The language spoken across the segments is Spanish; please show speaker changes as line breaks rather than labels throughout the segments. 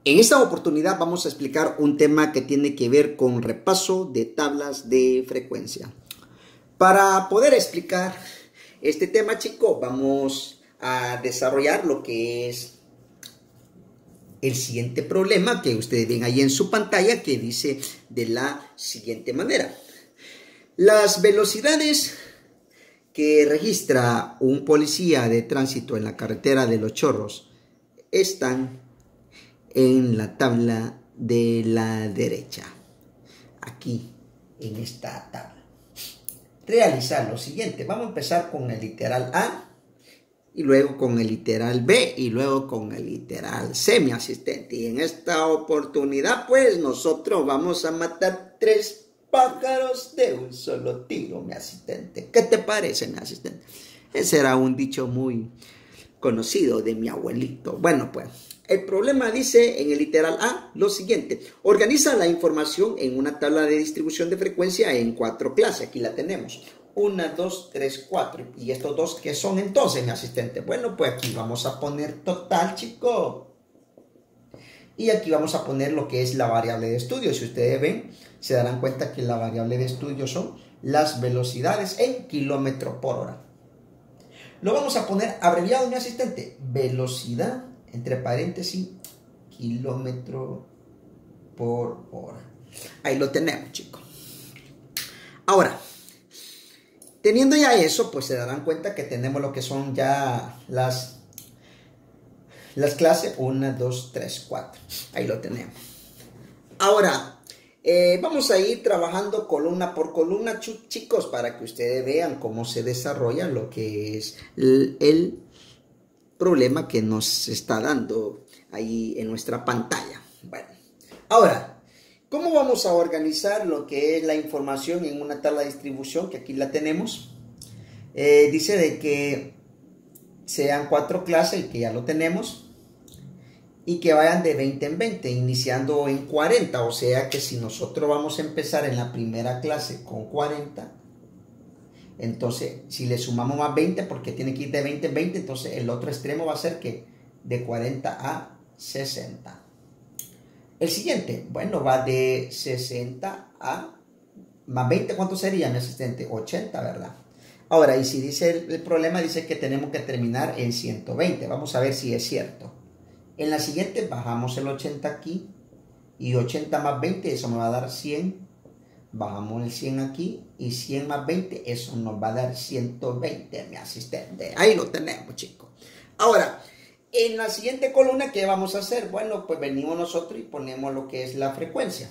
En esta oportunidad vamos a explicar un tema que tiene que ver con repaso de tablas de frecuencia. Para poder explicar este tema, chicos, vamos a desarrollar lo que es el siguiente problema que ustedes ven ahí en su pantalla, que dice de la siguiente manera. Las velocidades que registra un policía de tránsito en la carretera de Los Chorros están en la tabla de la derecha, aquí en esta tabla. Realizar lo siguiente, vamos a empezar con el literal A, y luego con el literal B, y luego con el literal C, mi asistente. Y en esta oportunidad, pues, nosotros vamos a matar 3 pájaros de un solo tiro, mi asistente. ¿Qué te parece, mi asistente? Ese era un dicho muy conocido de mi abuelito. Bueno, pues, el problema dice en el literal A lo siguiente. Organiza la información en una tabla de distribución de frecuencia en 4 clases. Aquí la tenemos. 1, 2, 3, 4. ¿Y estos dos qué son entonces, mi asistente? Bueno, pues aquí vamos a poner total, chicos. Y aquí vamos a poner lo que es la variable de estudio. Si ustedes ven, se darán cuenta que la variable de estudio son las velocidades en kilómetros por hora. Lo vamos a poner abreviado, mi asistente. Velocidad, entre paréntesis, kilómetro por hora. Ahí lo tenemos, chicos. Ahora, teniendo ya eso, pues se darán cuenta que tenemos lo que son ya las clases 1, 2, 3, 4. Ahí lo tenemos. Ahora, vamos a ir trabajando columna por columna, chicos, para que ustedes vean cómo se desarrolla lo que es el problema que nos está dando ahí en nuestra pantalla. Bueno, ahora, ¿cómo vamos a organizar lo que es la información en una tabla de distribución? Que aquí la tenemos. Dice de que sean 4 clases, y que ya lo tenemos, y que vayan de 20 en 20, iniciando en 40. O sea que si nosotros vamos a empezar en la primera clase con 40, entonces si le sumamos más 20, porque tiene que ir de 20 en 20, entonces el otro extremo va a ser que de 40 a 60. El siguiente, bueno, va de 60 a más 20, ¿cuánto sería, mi asistente? 80, ¿verdad? Ahora, y si dice el problema, dice que tenemos que terminar en 120. Vamos a ver si es cierto. En la siguiente bajamos el 80 aquí, y 80 más 20, eso me va a dar 100. Bajamos el 100 aquí, y 100 más 20, eso nos va a dar 120, mi asistente. Ahí lo tenemos, chicos. Ahora, en la siguiente columna, ¿qué vamos a hacer? Bueno, pues venimos nosotros y ponemos lo que es la frecuencia.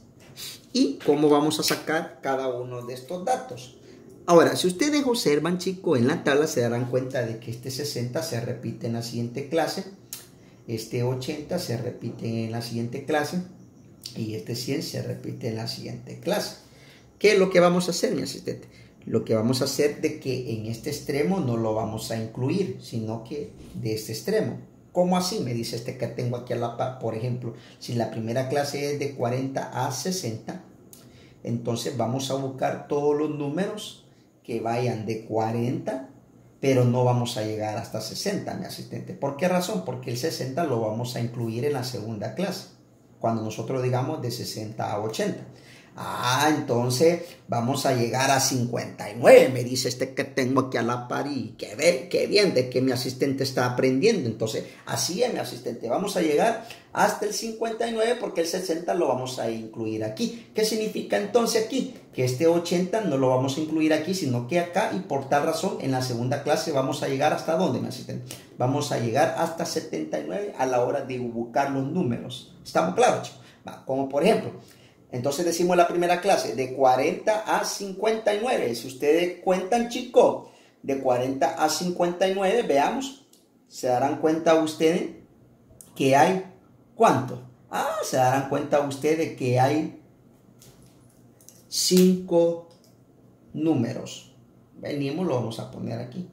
¿Y cómo vamos a sacar cada uno de estos datos? Ahora, si ustedes observan, chicos, en la tabla se darán cuenta de que este 60 se repite en la siguiente clase, este 80 se repite en la siguiente clase, y este 100 se repite en la siguiente clase. ¿Qué es lo que vamos a hacer, mi asistente? Lo que vamos a hacer de que en este extremo no lo vamos a incluir, sino que de este extremo. ¿Cómo así? Me dice este que tengo aquí a la par. Por ejemplo, si la primera clase es de 40 a 60, entonces vamos a buscar todos los números que vayan de 40, pero no vamos a llegar hasta 60, mi asistente. ¿Por qué razón? Porque el 60 lo vamos a incluir en la segunda clase, cuando nosotros digamos de 60 a 80. Entonces vamos a llegar a 59, me dice este que tengo aquí a la par, y qué bien de que mi asistente está aprendiendo. Entonces, así es, mi asistente, vamos a llegar hasta el 59 porque el 60 lo vamos a incluir aquí. ¿Qué significa entonces aquí? Que este 80 no lo vamos a incluir aquí, sino que acá, y por tal razón en la segunda clase vamos a llegar hasta ¿dónde, mi asistente? Vamos a llegar hasta 79 a la hora de buscar los números. ¿Estamos claros, chicos? Como por ejemplo, entonces decimos la primera clase, de 40 a 59. Si ustedes cuentan, chicos, de 40 a 59, veamos, se darán cuenta ustedes que hay, ¿cuánto? Se darán cuenta ustedes que hay 5 números. Venimos, lo vamos a poner aquí.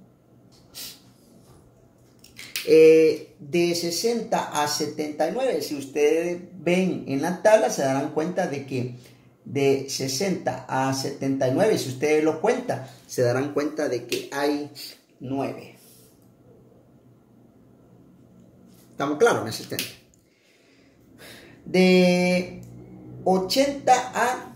De 60 a 79, si ustedes ven en la tabla, se darán cuenta de que de 60 a 79, si ustedes lo cuentan, se darán cuenta de que hay 9. ¿Estamos claros, mi asistente? De 80 a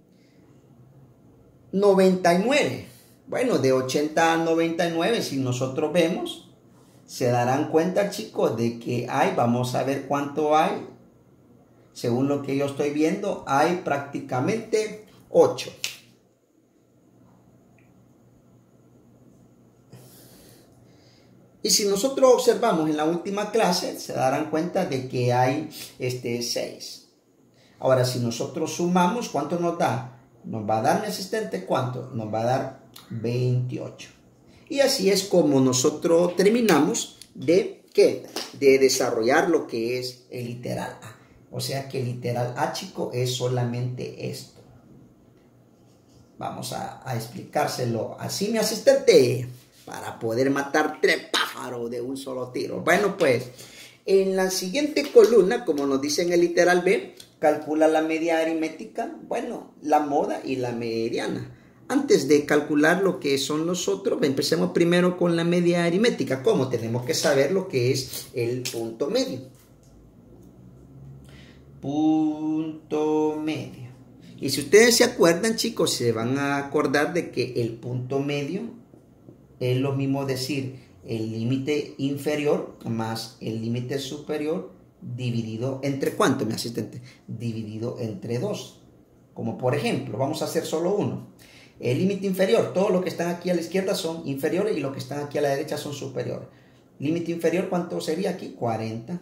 99. Bueno, de 80 a 99, si nosotros vemos, se darán cuenta, chicos, de que hay, vamos a ver cuánto hay. Según lo que yo estoy viendo, hay prácticamente 8. Y si nosotros observamos en la última clase, se darán cuenta de que hay 6. Ahora, si nosotros sumamos, ¿cuánto nos da? Nos va a dar, mi asistente, ¿cuánto? Nos va a dar 28. Y así es como nosotros terminamos de, ¿qué? De desarrollar lo que es el literal A. O sea que el literal A, chico, es solamente esto. Vamos a explicárselo así, mi asistente, para poder matar 3 pájaros de un solo tiro. Bueno, pues, en la siguiente columna, como nos dice en el literal B, calcula la media aritmética, bueno, la moda y la mediana. Antes de calcular lo que son los otros, empecemos primero con la media aritmética. ¿Cómo? Tenemos que saber lo que es el punto medio. Punto medio. Y si ustedes se acuerdan, chicos, se van a acordar de que el punto medio es lo mismo decir el límite inferior más el límite superior dividido entre ¿cuánto, mi asistente? Dividido entre 2. Como por ejemplo, vamos a hacer solo uno. El límite inferior, todos los que están aquí a la izquierda son inferiores y los que están aquí a la derecha son superiores. Límite inferior, ¿cuánto sería aquí? 40.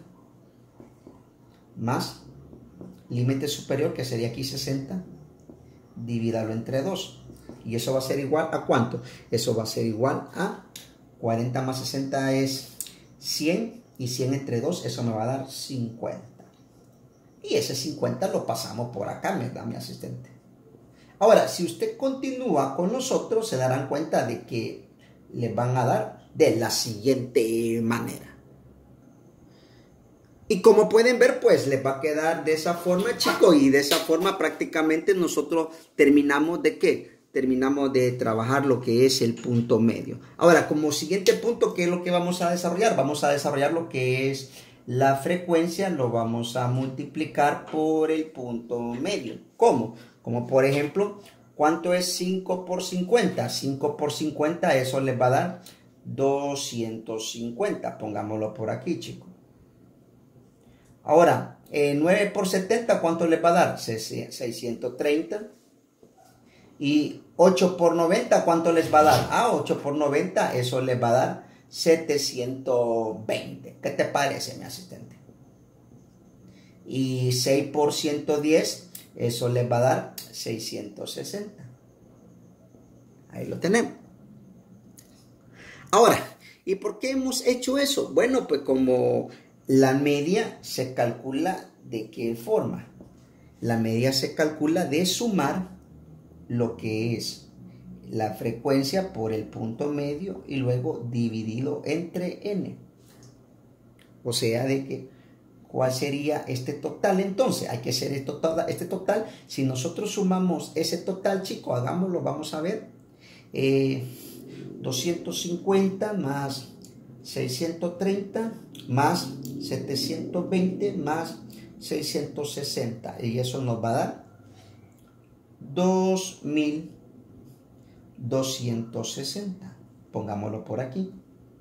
Más límite superior, que sería aquí 60. Divídalo entre 2. Y eso va a ser igual a ¿cuánto? Eso va a ser igual a 40 más 60 es 100. Y 100 entre 2, eso me va a dar 50. Y ese 50 lo pasamos por acá, me da mi asistente. Ahora, si usted continúa con nosotros, se darán cuenta de que les van a dar de la siguiente manera. Y como pueden ver, pues les va a quedar de esa forma, chicos. Y de esa forma prácticamente nosotros terminamos de ¿qué? Terminamos de trabajar lo que es el punto medio. Ahora, como siguiente punto, ¿qué es lo que vamos a desarrollar? Vamos a desarrollar lo que es la frecuencia, lo vamos a multiplicar por el punto medio. ¿Cómo? Como por ejemplo, ¿cuánto es 5 por 50? 5 por 50, eso les va a dar 250. Pongámoslo por aquí, chicos. Ahora, 9 por 70, ¿cuánto les va a dar? 630. Y 8 por 90, ¿cuánto les va a dar? 8 por 90, eso les va a dar 720. ¿Qué te parece, mi asistente? Y 6 por 110, eso les va a dar 660. Ahí lo tenemos. Ahora, ¿y por qué hemos hecho eso? Bueno, pues como la media se calcula ¿de qué forma? La media se calcula de sumar lo que es la frecuencia por el punto medio y luego dividido entre n. O sea, de que ¿cuál sería este total? Entonces, hay que hacer este total. Si nosotros sumamos ese total, chicos, hagámoslo, vamos a ver. 250 más 630 más 720 más 660. Y eso nos va a dar 2260. Pongámoslo por aquí.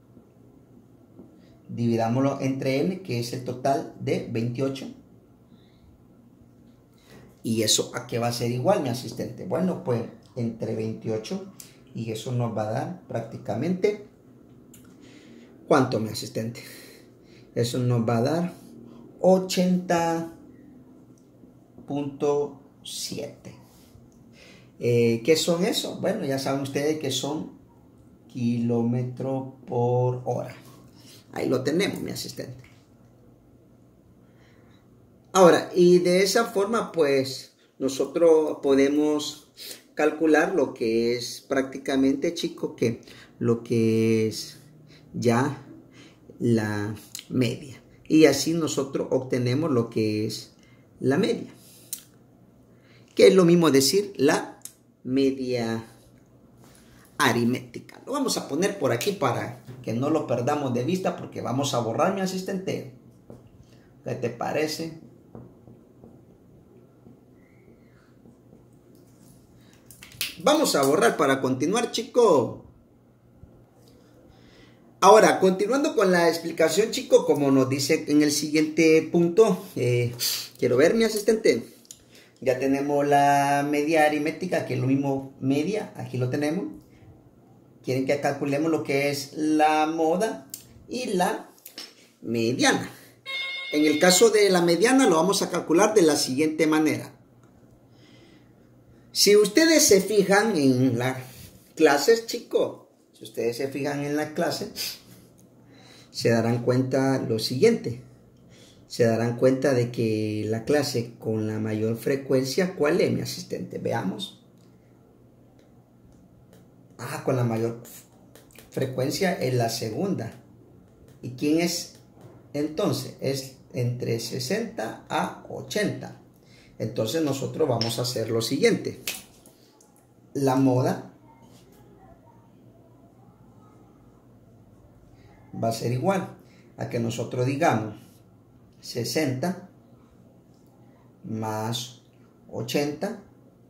Dividámoslo entre n, que es el total de 28. ¿Y eso a qué va a ser igual, mi asistente? Bueno, pues entre 28 y eso nos va a dar prácticamente ¿cuánto, mi asistente? Eso nos va a dar 80.7. ¿Qué son eso? Bueno, ya saben ustedes que son kilómetros por hora. Ahí lo tenemos, mi asistente. Ahora, y de esa forma, pues, nosotros podemos calcular lo que es prácticamente, chicos, que lo que es ya la media. Y así nosotros obtenemos lo que es la media. Que es lo mismo decir la media aritmética. Lo vamos a poner por aquí para que no lo perdamos de vista porque vamos a borrar, mi asistente. ¿Qué te parece? Vamos a borrar para continuar, chico. Ahora, continuando con la explicación, chico, como nos dice en el siguiente punto, quiero ver, mi asistente. Ya tenemos la media aritmética, que es lo mismo media, aquí lo tenemos. Quieren que calculemos lo que es la moda y la mediana. En el caso de la mediana lo vamos a calcular de la siguiente manera. Si ustedes se fijan en las clases, chicos, si ustedes se fijan en la clase, se darán cuenta lo siguiente. Se darán cuenta de que la clase con la mayor frecuencia, ¿cuál es, mi asistente? Veamos. Con la mayor frecuencia es la segunda. ¿Y quién es entonces? Es entre 60 a 80. Entonces nosotros vamos a hacer lo siguiente. La moda va a ser igual a que nosotros digamos 60 más 80.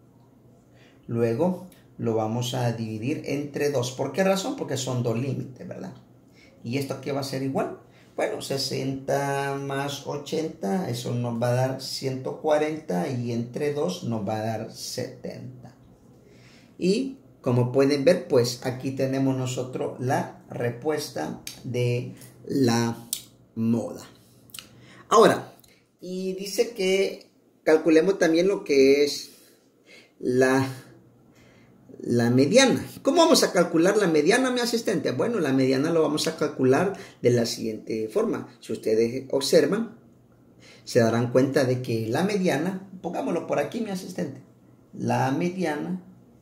Luego lo vamos a dividir entre 2. ¿Por qué razón? Porque son dos límites, ¿verdad? ¿Y esto qué va a ser igual? Bueno, 60 más 80, eso nos va a dar 140 y entre 2 nos va a dar 70. Y como pueden ver, pues aquí tenemos nosotros la respuesta de la moda. Ahora, y dice que calculemos también lo que es la mediana. ¿Cómo vamos a calcular la mediana, mi asistente? Bueno, la mediana lo vamos a calcular de la siguiente forma. Si ustedes observan, se darán cuenta de que la mediana, pongámoslo por aquí, mi asistente, la mediana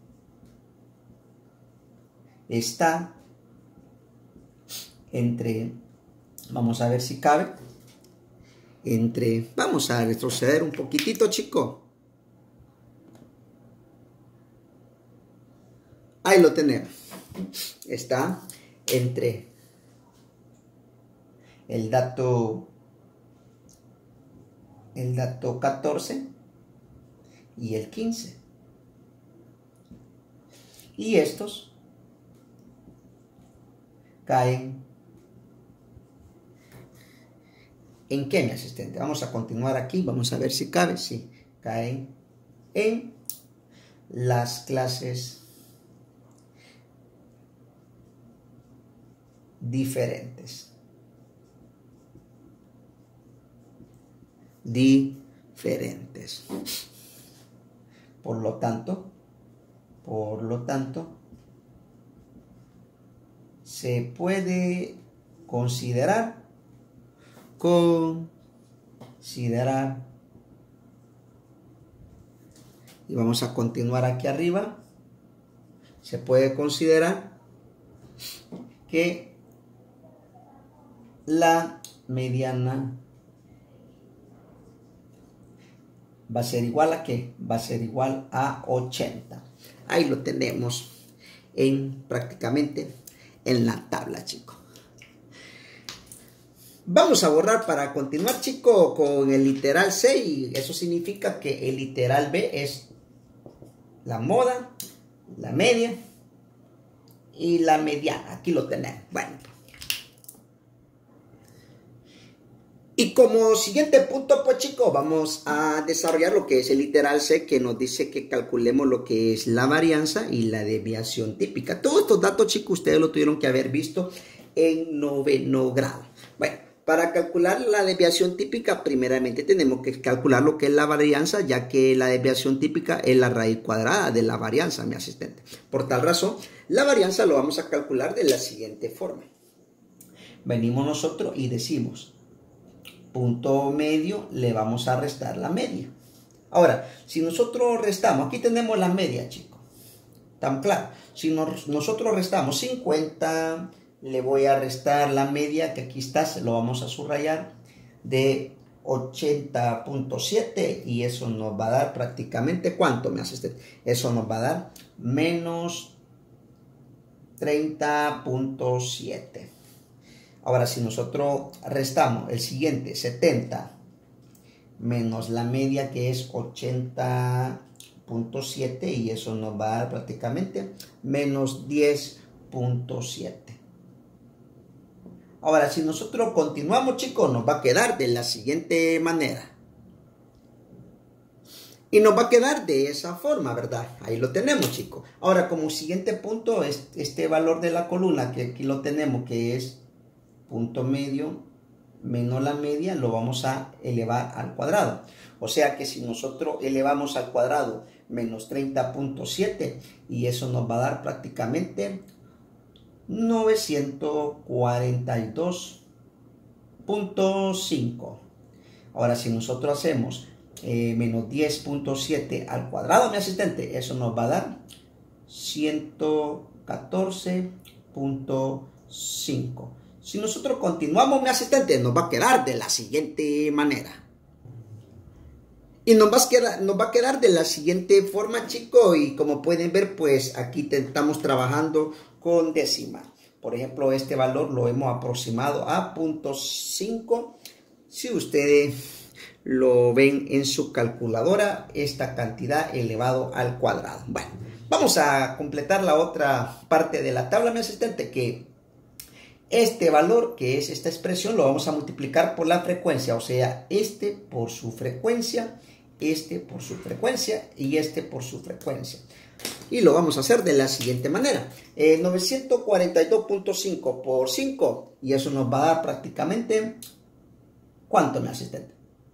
está entre, vamos a ver si cabe, vamos a retroceder un poquitito, chicos. Ahí lo tenemos. Está entre el dato 14 y el 15. Y estos caen ¿en qué, mi asistente? Vamos a continuar aquí. Vamos a ver si cabe. Sí, caen en las clases diferentes. Por lo tanto, se puede considerar y vamos a continuar aquí arriba. Se puede considerar que la mediana va a ser igual a ¿qué? Va a ser igual a 80. Ahí lo tenemos prácticamente en la tabla, chicos. Vamos a borrar para continuar, chicos, con el literal C, y eso significa que el literal B es la moda, la media y la mediana. Aquí lo tenemos. Bueno. Y como siguiente punto, pues chicos, vamos a desarrollar lo que es el literal C, que nos dice que calculemos lo que es la varianza y la desviación típica. Todos estos datos, chicos, ustedes lo tuvieron que haber visto en noveno grado. Bueno, para calcular la desviación típica, primeramente tenemos que calcular lo que es la varianza, ya que la desviación típica es la raíz cuadrada de la varianza, mi asistente. Por tal razón, la varianza lo vamos a calcular de la siguiente forma. Venimos nosotros y decimos: punto medio le vamos a restar la media. Ahora, si nosotros restamos, aquí tenemos la media, chicos. ¿Tan claro? Si nosotros restamos 50, le voy a restar la media, que aquí está, se lo vamos a subrayar, de 80.7, y eso nos va a dar prácticamente, ¿cuánto me hace este? Eso nos va a dar menos 30.7. Ahora, si nosotros restamos el siguiente, 70, menos la media, que es 80.7, 10.7 y eso nos va a dar prácticamente menos 10.7. Ahora, si nosotros continuamos, chicos, nos va a quedar de la siguiente manera. Y nos va a quedar de esa forma, ¿verdad? Ahí lo tenemos, chicos. Ahora, como siguiente punto, este valor de la columna, que aquí lo tenemos, que es punto medio menos la media, lo vamos a elevar al cuadrado. O sea que si nosotros elevamos al cuadrado menos 30.7, y eso nos va a dar prácticamente 942.5. Ahora, si nosotros hacemos menos 10.7 al cuadrado, mi asistente, eso nos va a dar 114.5. Si nosotros continuamos, mi asistente, nos va a quedar de la siguiente manera. Y nos va a quedar de la siguiente forma, chicos. Y como pueden ver, pues aquí estamos trabajando con décima. Por ejemplo, este valor lo hemos aproximado a 0.5. Si ustedes lo ven en su calculadora, esta cantidad elevado al cuadrado. Bueno, vamos a completar la otra parte de la tabla, mi asistente, que este valor, que es esta expresión, lo vamos a multiplicar por la frecuencia, o sea, este por su frecuencia, este por su frecuencia y este por su frecuencia. Y lo vamos a hacer de la siguiente manera. 942.5 por 5, y eso nos va a dar prácticamente, ¿cuánto, mi asistente?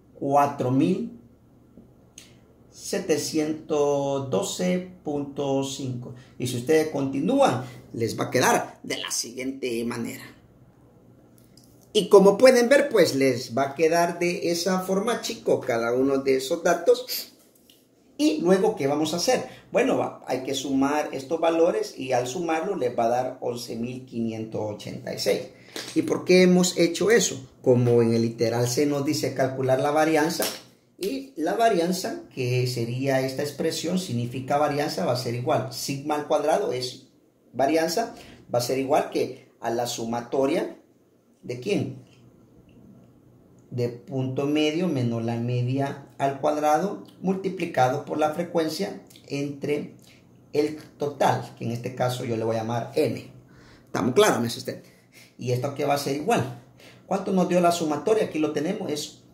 4.712.5. Y si ustedes continúan, les va a quedar de la siguiente manera. Y como pueden ver, pues les va a quedar de esa forma, chicos, cada uno de esos datos. Y luego, ¿qué vamos a hacer? Bueno, hay que sumar estos valores y al sumarlo les va a dar 11.586. ¿Y por qué hemos hecho eso? Como en el literal se nos dice calcular la varianza, y la varianza, que sería esta expresión, significa varianza, va a ser igual. Sigma al cuadrado es varianza, va a ser igual que a la sumatoria ¿de quién? De punto medio menos la media al cuadrado multiplicado por la frecuencia entre el total, que en este caso yo le voy a llamar n. ¿Estamos claros, mi asistente? ¿Y esto qué va a ser igual? ¿Cuánto nos dio la sumatoria? Aquí lo tenemos, es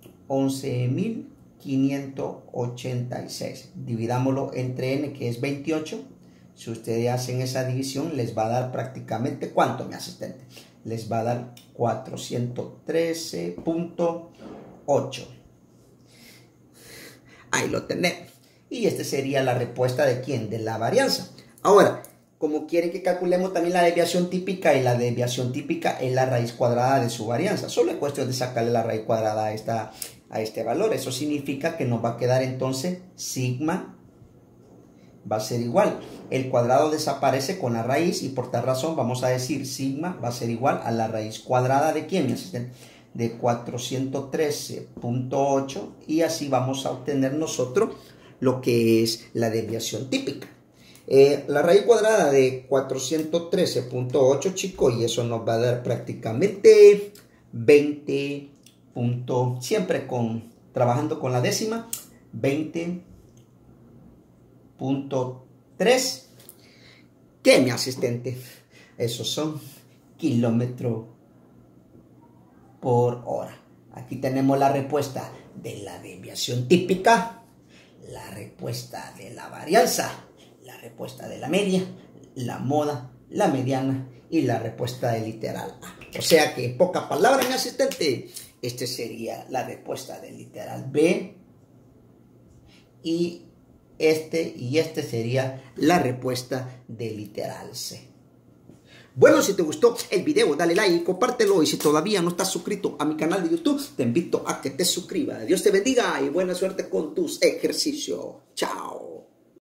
11.586. Dividámoslo entre n, que es 28. Si ustedes hacen esa división, les va a dar prácticamente, ¿cuánto, mi asistente? Les va a dar 413.8. Ahí lo tenemos. Y esta sería la respuesta de ¿quién? De la varianza. Ahora, como quieren que calculemos también la desviación típica, y la desviación típica es la raíz cuadrada de su varianza. Solo es cuestión de sacarle la raíz cuadrada a este valor. Eso significa que nos va a quedar entonces sigma va a ser igual. El cuadrado desaparece con la raíz y por tal razón vamos a decir sigma va a ser igual a la raíz cuadrada de ¿quién, mi asistente? De 413.8, y así vamos a obtener nosotros lo que es la desviación típica. La raíz cuadrada de 413.8, chicos, y eso nos va a dar prácticamente 20. Siempre trabajando con la décima, 20.3. ¿Qué, mi asistente? Esos son kilómetros por hora. Aquí tenemos la respuesta de la desviación típica, la respuesta de la varianza, la respuesta de la media, la moda, la mediana y la respuesta del literal A. O sea que, en pocas palabras, mi asistente, esta sería la respuesta del literal B, y este sería la respuesta del literal C. Bueno, si te gustó el video, dale like y compártelo. Y si todavía no estás suscrito a mi canal de YouTube, te invito a que te suscribas. Dios te bendiga y buena suerte con tus ejercicios. Chao.